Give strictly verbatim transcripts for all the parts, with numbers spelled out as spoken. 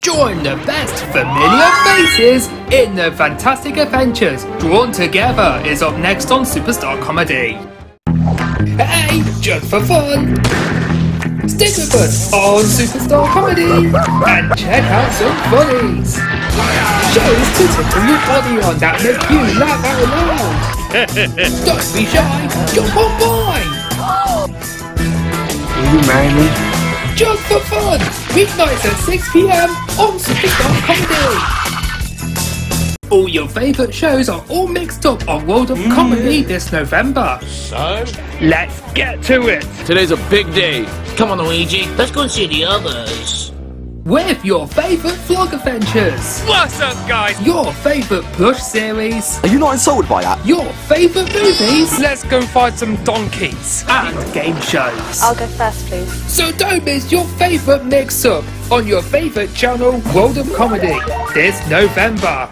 Join the best familiar faces in the fantastic adventures Drawn Together is up next on Superstar Comedy. Hey, just for fun! Stick with us on Superstar Comedy and check out some funnies. Shows to tickle your body on that make you laugh out loud. Don't be shy, jump on by! Will you marry me? Just for fun! Weeknights at six p m on Superstar Comedy! All your favourite shows are all mixed up on World of mm. Comedy this November. So? Let's get to it! Today's a big day. Come on, Luigi, let's go and see the others. With your favourite vlog adventures. What's up, guys? Your favourite plush series. Are you not insulted by that? Your favourite movies. Let's go find some donkeys. And game shows. I'll go first, please. So don't miss your favourite mix-up on your favourite channel, World of Comedy, this November.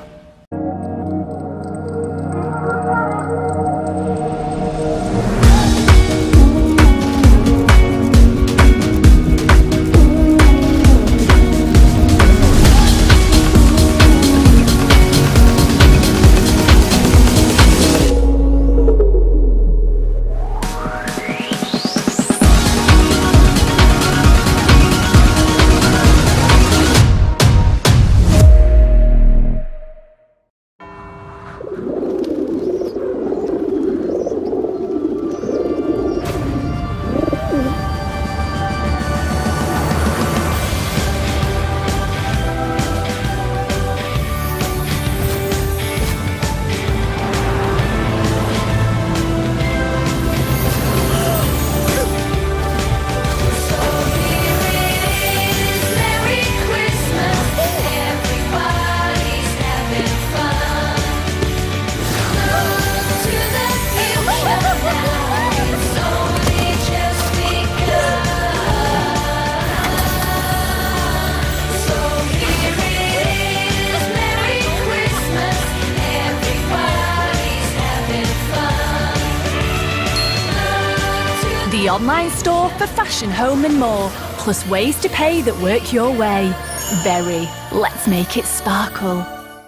The online store for fashion, home and more, plus ways to pay that work your way. Very. Let's make it sparkle.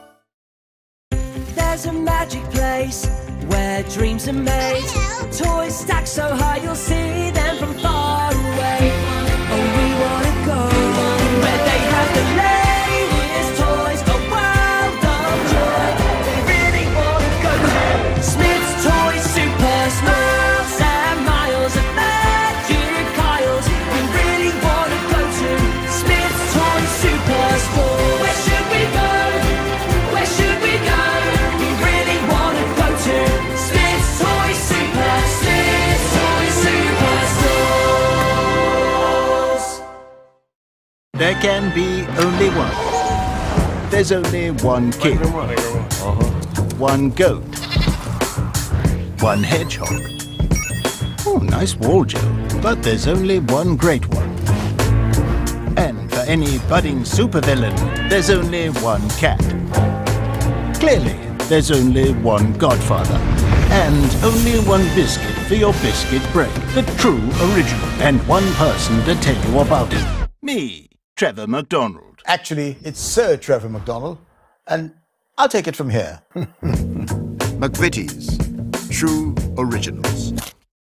There's a magic place where dreams are made. Toys stacked so high you'll see them from far away. Oh, we wanna go where they have the latest toys, a world of joy. We really wanna go to Smith's Toys Super Smiles and Miles and Magic Isles. We really wanna go to Smith's Toys Superstore. Where should we go? Where should we go? We really wanna go to Smith's Toys Super, Smith's Toys Superstores. There can be only one. There's only one king. One goat. One hedgehog. Oh, nice wall, Joe. But there's only one great one. And for any budding supervillain, there's only one cat. Clearly, there's only one godfather. And only one biscuit for your biscuit break. The true original. And one person to tell you about it. Me, Trevor McDonald. Actually, it's Sir Trevor McDonald. And I'll take it from here. McVitie's. True Originals.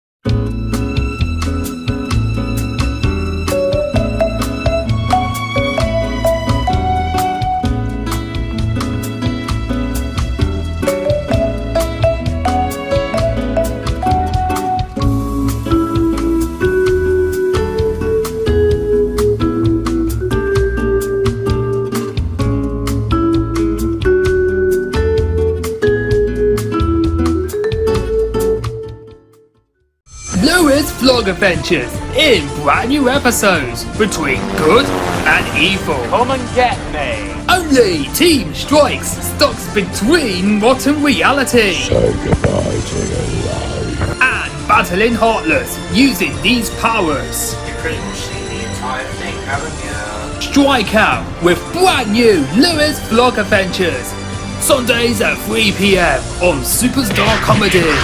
Lewis Vlog Adventures in brand new episodes between good and evil. Come and get me. Only Team Strikes stocks between modern reality. Say goodbye to your life. And battling Heartless using these powers. You couldn't see the entire thing, haven't you? Strike out with brand new Lewis Vlog Adventures. Sundays at three p m on Superstar Comedy.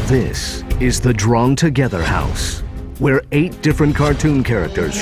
This is the Drawn Together House, where eight different cartoon characters